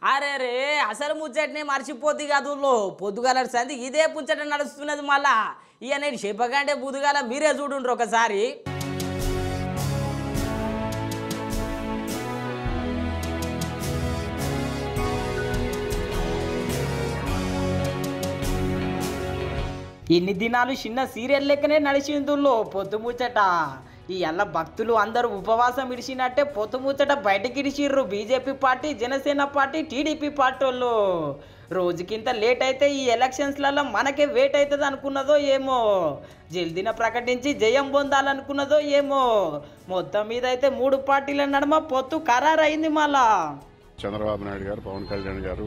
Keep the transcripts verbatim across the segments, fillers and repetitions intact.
అరే రే అసలు ముచ్చటనే మర్చిపోద్ది కదుల్లో పొద్దుగాల సంది ఇదే ముచ్చట నడుస్తున్నది మళ్ళా ఇక నేను చెప్పకంటే బుధగాల మీరే చూడుండ్రు ఒకసారి. ఇన్ని దినాలు చిన్న సీరియల్ లెక్కనే నడిచిందుల్లో పొద్దు ముచ్చట. ఈ ఎల్ల భక్తులు అందరూ ఉపవాసం ఇడిచినట్టే పొద్దు ముచ్చట బయటకి ఇడిచిర్రు BJP party, Janasena party, TDP party వాళ్ళు. రోజుకింత లేట్ అయితే ఈ ఎలక్షన్స్లలో మనకే వేట్ అవుతుంది అనుకున్నదో ఏమో, జల్దీన ప్రకటించి జయం పొందాలనుకున్నదో ఏమో, మొత్తం మీద అయితే మూడు పార్టీల నడుమ పొత్తు ఖరారైంది. మళ్ళా చంద్రబాబు నాయుడు గారు, పవన్ కళ్యాణ్ గారు,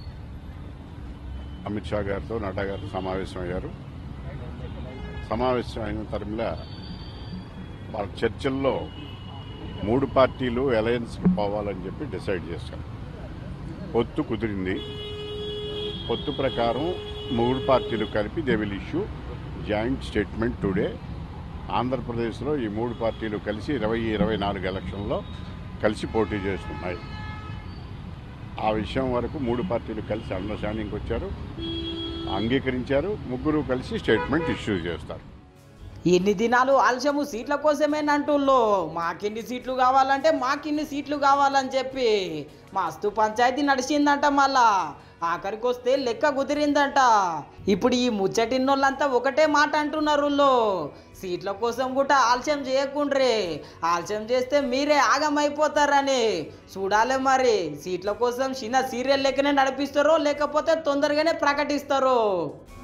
అమిత్ షా గారితో నడ్డా గారితో సమావేశం అయ్యారు. సమావేశం అయిన తరంలో వాళ్ళ చర్చల్లో మూడు పార్టీలు అలయన్స్కి పోవాలని చెప్పి డిసైడ్ చేశారు. పొత్తు కుదిరింది. పొత్తు ప్రకారం మూడు పార్టీలు కలిపి they will issue joint statement today. ఆంధ్రప్రదేశ్లో ఈ మూడు పార్టీలు కలిసి ఇరవై ఇరవై నాలుగు ఎలక్షన్లో కలిసి పోటీ చేస్తున్నాయి. ఆ విషయం వరకు మూడు పార్టీలు కలిసి అండర్స్టాండింగ్కి వచ్చారు, అంగీకరించారు. ముగ్గురు కలిసి స్టేట్మెంట్ ఇష్యూ చేస్తారు. ఎన్ని దినాలు ఆలస్యము సీట్ల కోసమేనంటుల్లో, మాకిన్ని సీట్లు కావాలంటే మాకిన్ని సీట్లు కావాలని చెప్పి మస్తు పంచాయతీ నడిచిందంట. మళ్ళా ఆఖరికి వస్తే లెక్క కుదిరిందంట. ఇప్పుడు ఈ ముచ్చటిన్నోళ్ళంతా ఒకటే మాట అంటున్నారు, సీట్ల కోసం కూడా ఆలస్యం చేయకుండ్రే, ఆలస్యం చేస్తే మీరే ఆగమైపోతారని. చూడాలి మరి సీట్ల కోసం చిన్న సీరియల్ లెక్కనే నడిపిస్తారో లేకపోతే తొందరగానే ప్రకటిస్తారో.